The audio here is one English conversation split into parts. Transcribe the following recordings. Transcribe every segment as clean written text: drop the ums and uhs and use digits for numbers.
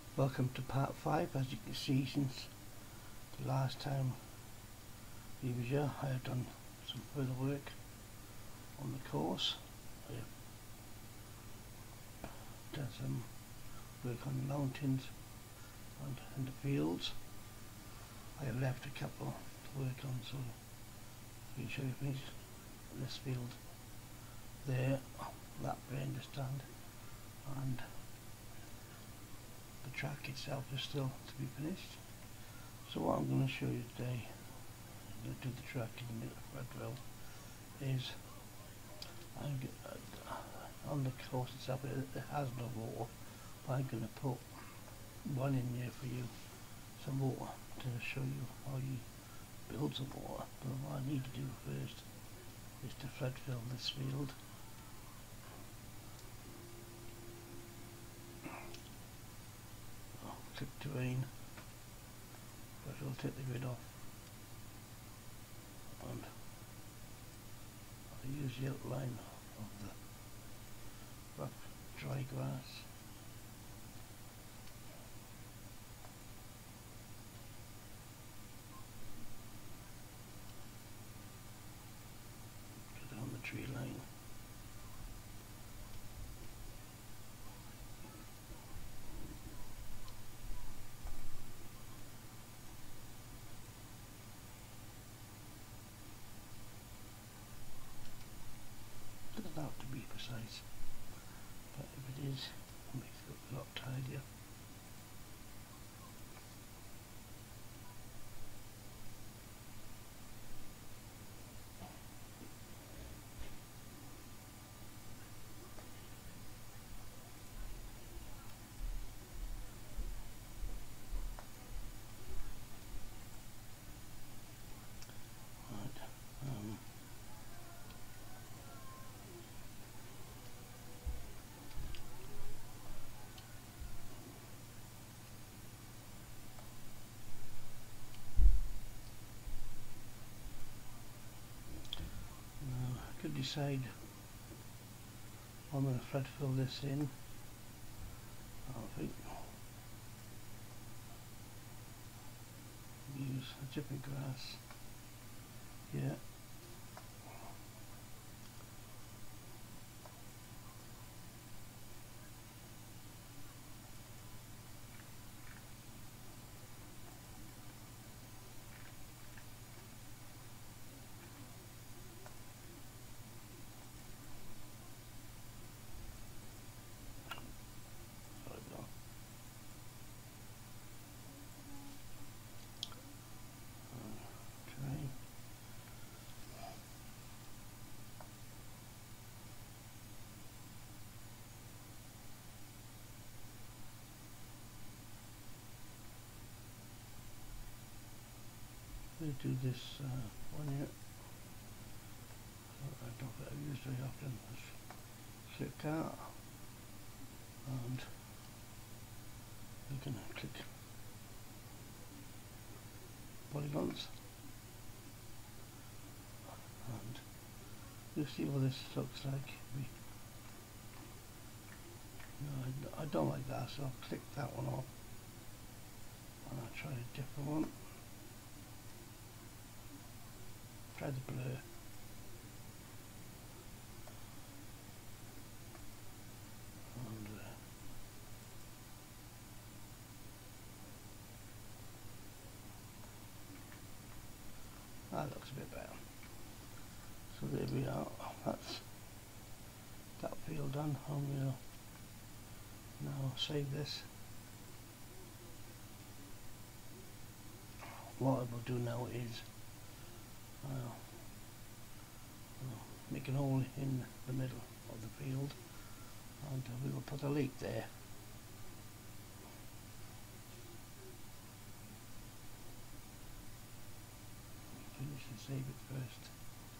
Welcome to part 5. As you can see, since the last time we were here, I have done some further work on the course. I have done some work on the mountains and in the fields. I have left a couple to work on, so I can show you things. This field there, that blender stand, and the track itself is still to be finished. So what I'm going to show you today, I'm going to do the track in the Threadville, is on the course itself it has no water, but I'm going to put one in there for you, some water, to show you how you build some water. But what I need to do first is to flood fill this field. Click terrain, but I'll take the grid off, and I'll use the outline of the rough dry grass. Put it on the tree line. Doesn't have to be precise, but if it is, it makes it look a lot tidier. I could decide I'm going to flood fill this in. I think use a different grass. Yeah. We'll do this one here. I don't think I've used very often. Just click out, and you can click polygons, and you'll see what this looks like. No, I don't like that, so I'll click that one off, and I'll try a different one. Try the blur. And that looks a bit better. So there we are. That's that field done. I'm going to now save this. What I will do now is make an hole in the middle of the field, and we will put a leak there. Finish and save it first.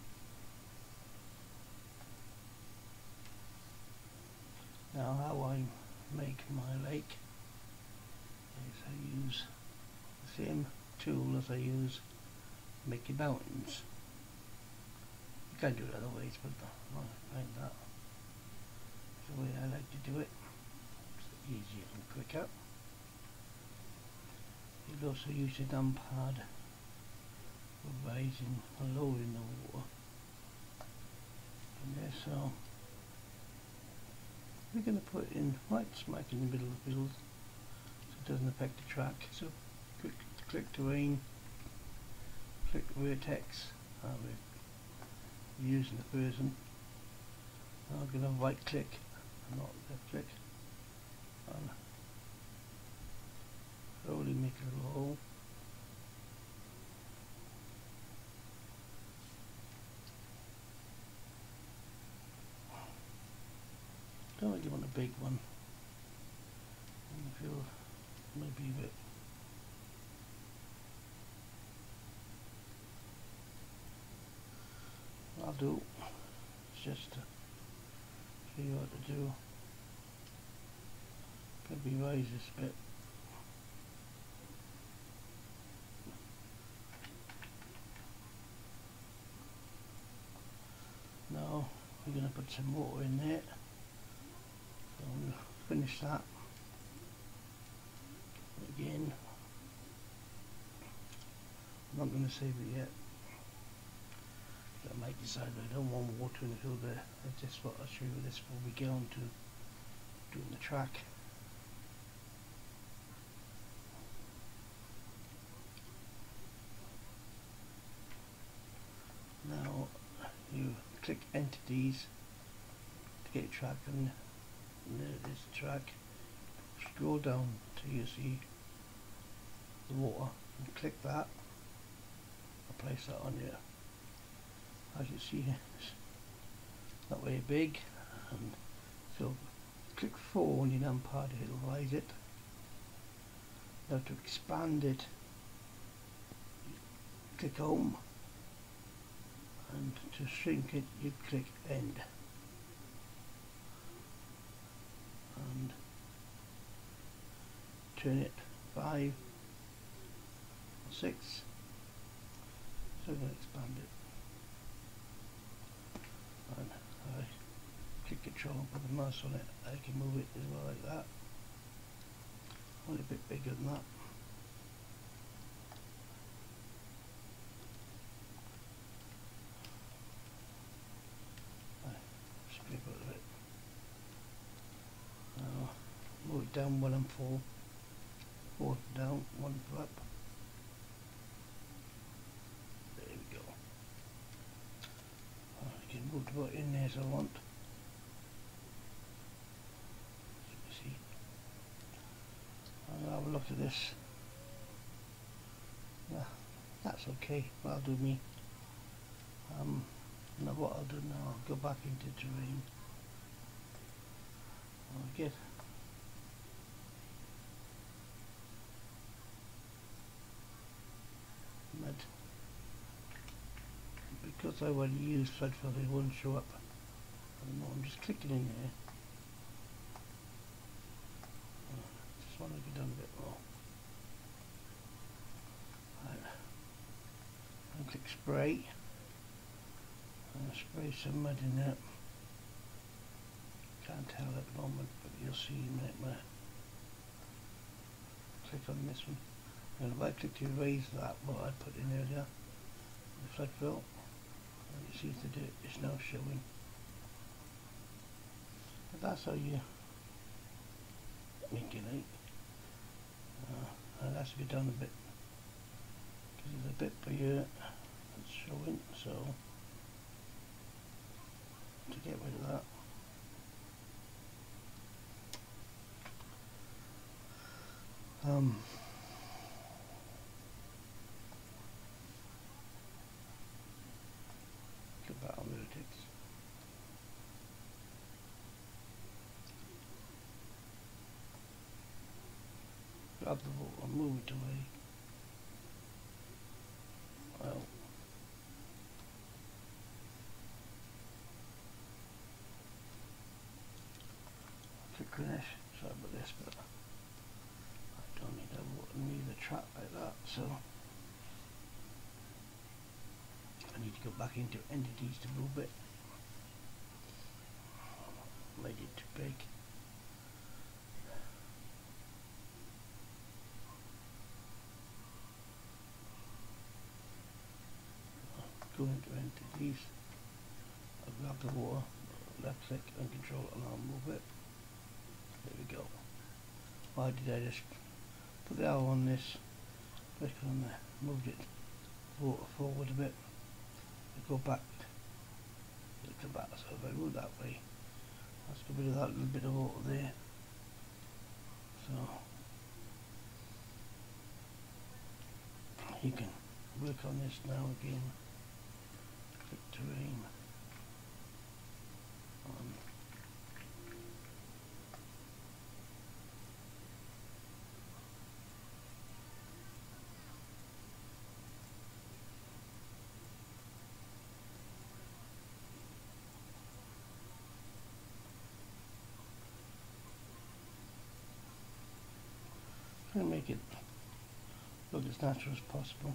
Now how I make my lake is I use the same tool as I use making mountains. You can do it other ways, but I find that is the way I like to do it. It's easier and quicker. could also use a dump pad for raising and lowering the water in there. So we're going to put it in right smack in the middle of the build so it doesn't affect the track. So click terrain, click vertex, we're using the person. I'm going to right click and not left click and slowly make a little hole. Don't really want a big one. I feel maybe a bit. I'll do. It's just to show you what to do. Maybe raise this bit. Now we're going to put some water in there. So I'm going to finish that again. I'm not going to save it yet. I might decide I don't want water in the field there. I just thought I'll show you this before we get on to doing the track. Now you click entities to get your track, and there it is, the track. Scroll down till you see the water and click that and place that on here. As you see, it's not very big, and so click 4 on your numpad, it'll raise it. Now to expand it, click home, and to shrink it you click end, and turn it 5 or 6, so I'm going to expand it. And I click control and put the mouse on it, I can move it as well like that, only a bit bigger than that. I scrape out of it. Now move it down 1 and 4, 4 down, 1 up. Move the boat in there as I want. See, I'll have a look at this. Yeah, that's okay. That'll do me. Now what I'll do now, I'll go back into terrain. I'll get mud. Because I already used Threadfill, it won't show up anymore. I'm just clicking in here. Just want to get down a bit more. Right. And click spray. And spray some mud in there. Can't tell at the moment, but you'll see in a minute when I click on this one. And if I click to erase that, what I put in earlier, the Threadfill. You see the dirt is now showing, but that's how you make it out. And that's to go down a bit because there's a bit for here that's showing, so to get rid of that, about analytics. Grab the water, move it away. Well, click finish. Sorry about this, but I don't need that water near the trap like that, so I need to go back into entities to move it. Made it too big. go into entities, I'll grab the water, left click and control and I'll move it. There we go. Why did I just put the arrow on this, click on there, moved it, water forward a bit, go back, it'll come back, so if I move that way, let's get rid of that little bit of water there. So you can work on this now again, click terrain, try and make it look as natural as possible.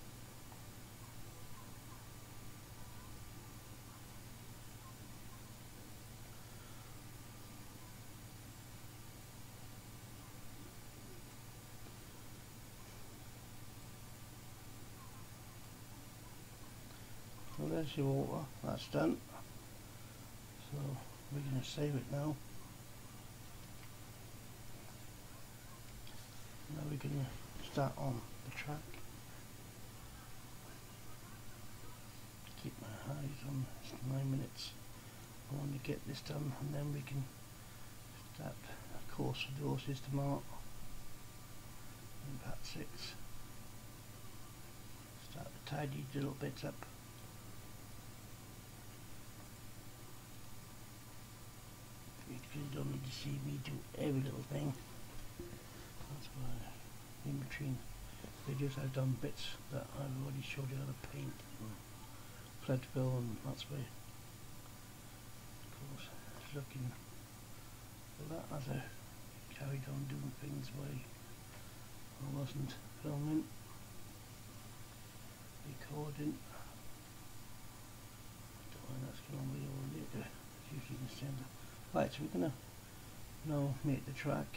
So there's your water, that's done. So we're going to save it now. Now we're going to start on the track. Keep my eyes on, it's 9 minutes. I want to get this done and then we can start a course for the horses tomorrow. In part 6. Start to tidy little bits up. You don't need to see me do every little thing. That's why in between videos I've done bits that I've already showed you how to paint and thread fill, and that's why of course it's looking for that as I carried on doing things while I wasn't filming, recording. Don't know, that's going to be all later, it's usually in the centre. Right, so we're going to now make the track,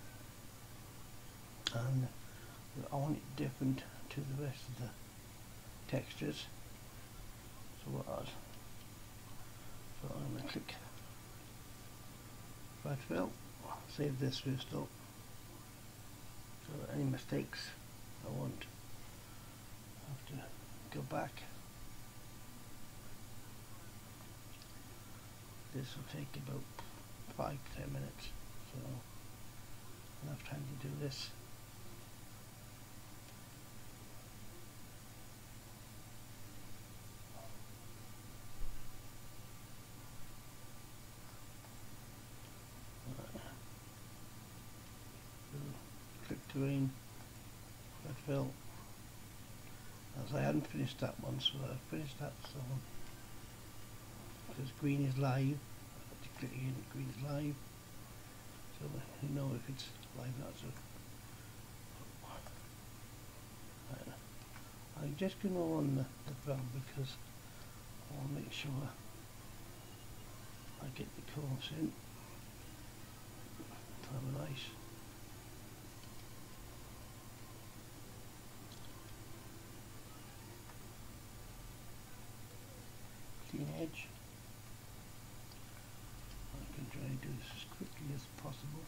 and I want it different to the rest of the textures. So I'm going to click thread fill, save this first up, so any mistakes I won't have to go back. This will take about 5 to 10 minutes, so enough time to do this. Click terrain, thread fill. As I hadn't finished that one, so I finished that one. Because green is live, click again, green is live, so you know if it's live or not. So I'm just going to run the brown because I want to make sure I get the course in. Have a nice clean edge. I can try and do this as quickly as possible.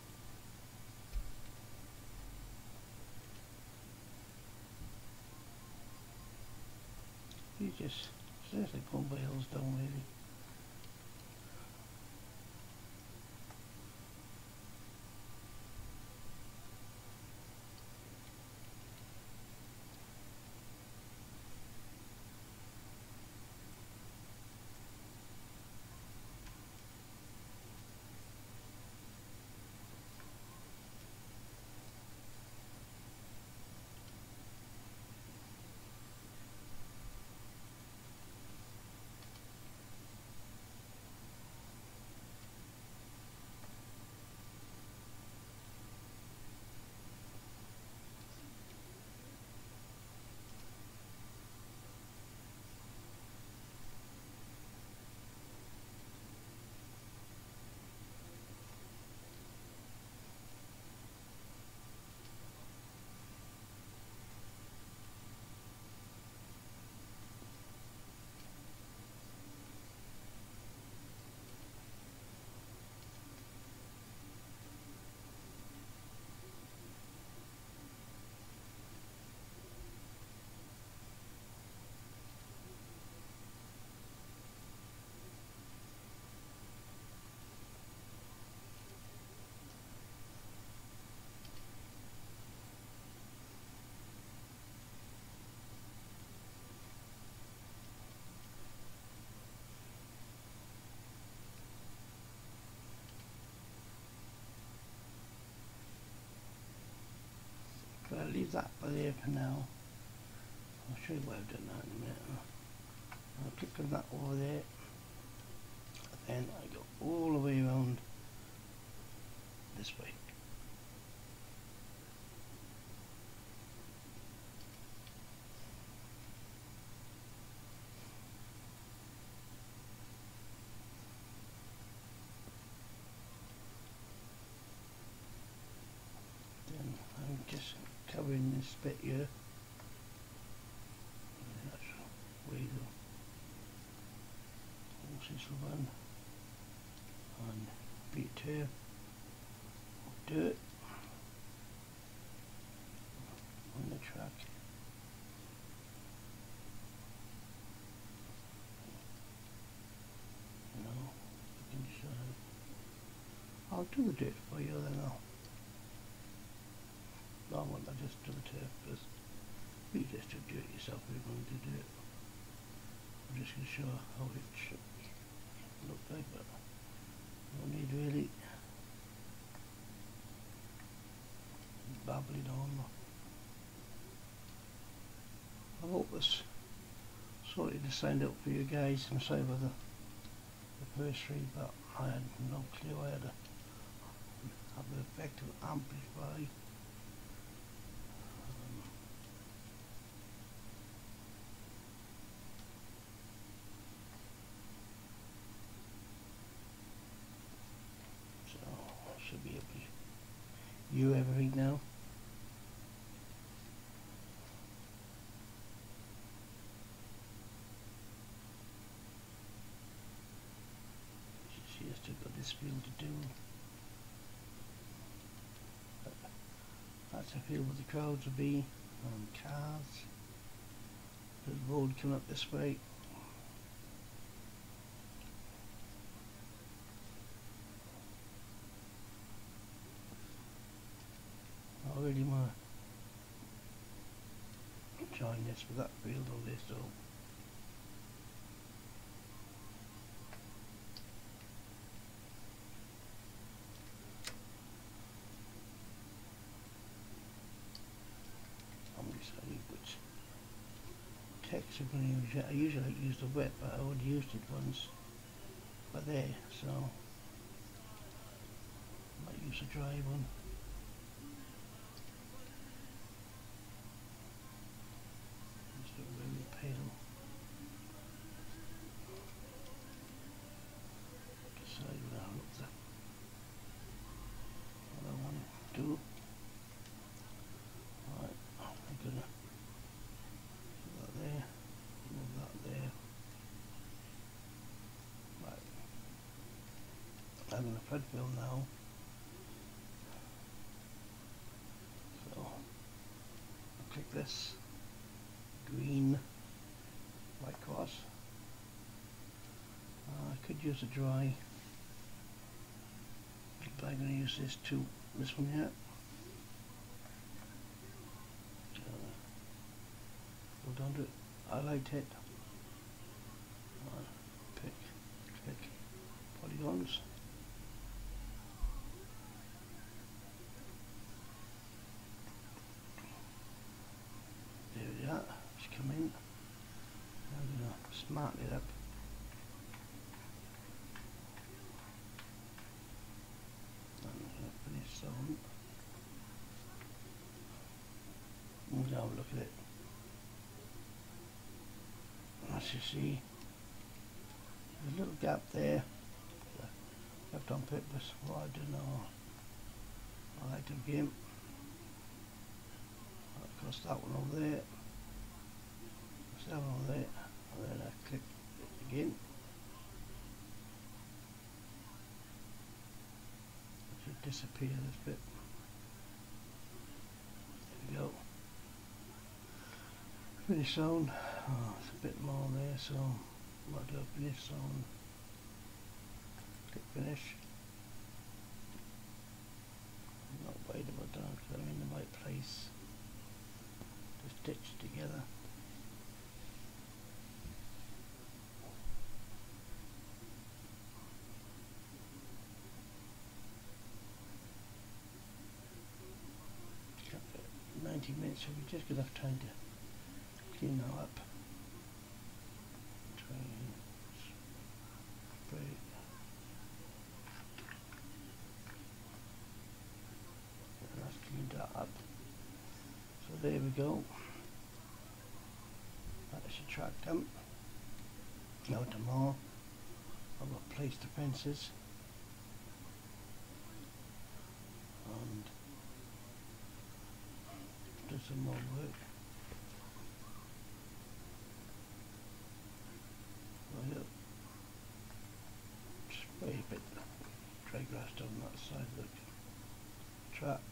You just seriously going by hills down really. But I'll leave that by there for now. I'll show you what I've done now in a minute. I'll click on that over there. Then I go all the way around this way. Then I'm just covering this bit here. That's way the horses will run. And bit here of dirt on the track. You know, you can just, I'll do the dirt for you then. I want to just do the turf because you just do it yourself if you want to do it. I'm just going to show how it should look like, but no need really babbling on. I hope this sorted the sound out for you guys. I'm sorry about the first three, but I had no clue I had to have the effect of amplify. Should be able to view everything now. She has still got this field to do. That's a field where the crowds will be, cars. There's a road coming up this way. I really want to join this with that field on this though. I'm deciding which text I'm going to use. I usually use the wet, but I already used it once. But there, so I might use a dry one. Pale. Decide what I want to do. Right, I'm gonna put that there, move that there. Right, I'm gonna thread fill now. So I'll click this green. White cross. I could use a dry, but I'm going to use this one here. Hold on to it. Highlight it. Click polygons. There we are. Just come in. I'm going to smarten it up. I'm going to finish on. We'll have a look at it. As you see, there's a little gap there. Left on purpose. What I don't know. I like to game. I'll cross that one over there. That one over there, and then I click it again. It should disappear this bit. There we go. Finish zone. Oh, it's a bit more there, so I'll do a finish zone. Click finish. I'm not worried about that because I'm in the right place to stitch together. 20 minutes, so we just got enough time to clean that up. Try and spray. And that's cleaned that up. So there we go. That is the track done. Now tomorrow I'll replace the fences and do some more work. Well, spray a bit dry grass down that side of the track.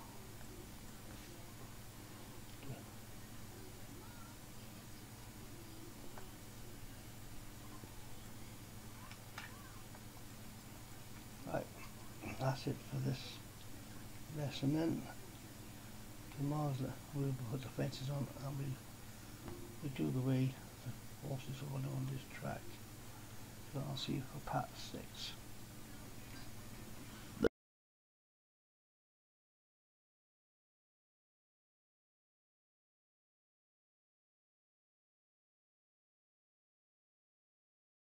Right, that's it for this lesson then. Tomorrow's we'll put the fences on and we do the way the horses are on this track. So I'll see you for part 6.